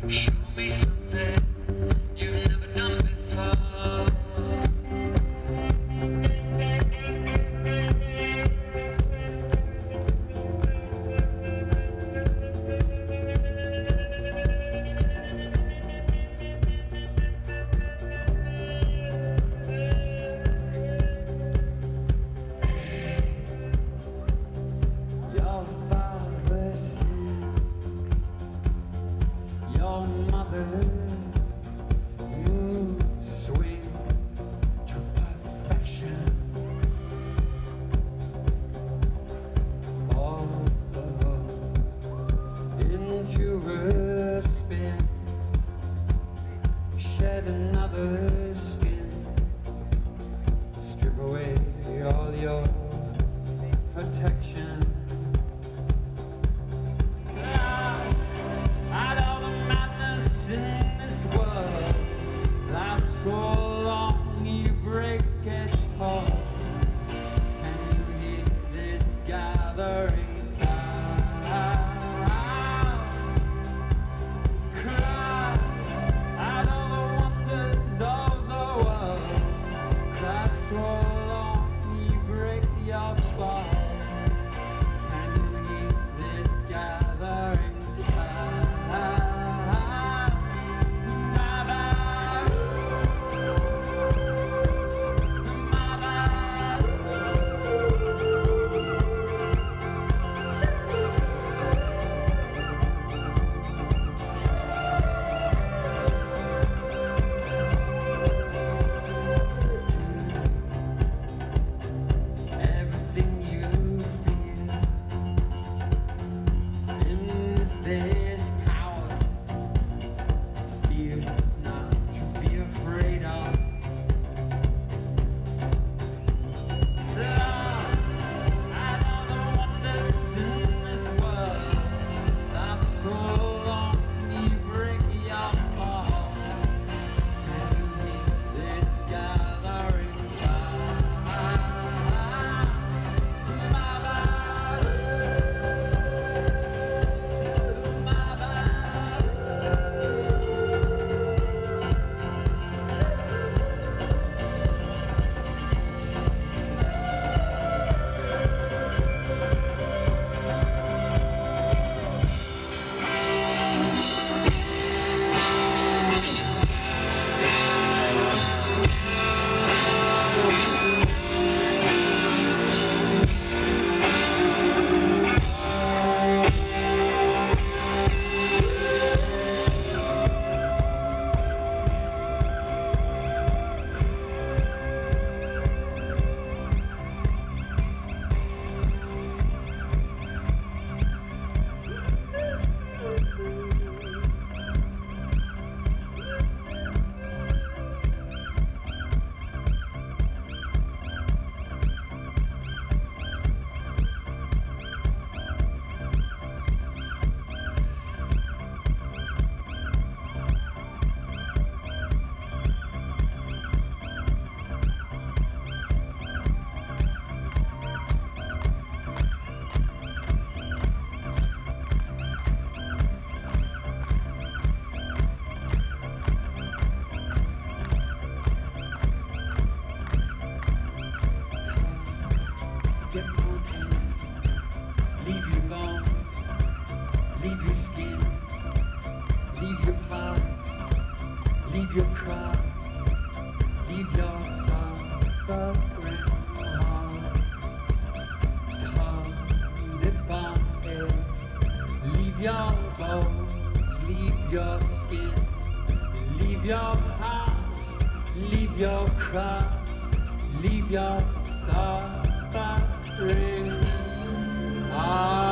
Show me something you've never done before. Your father said your mother mood swings to perfection. Fall into her spin, shed another skin, strip away all your protection. Out of the madness in this world, life so long you break its heart. Can you hear this gathering sound? Cry out of the wonders of the world. Cry so long you break your fall. Can you hear this gathering sound? Everything you feel in this power fears not to be afraid of. Love, I know the wonders in this world. Not so long you break your fall. Can you hear this gathering sound? Get broken, leave your bones, leave your skin, leave your parts, leave your cry, leave your suffering heart. Come upon it, leave your bones, leave your skin, leave your parts, leave your cry, leave your suffering heart.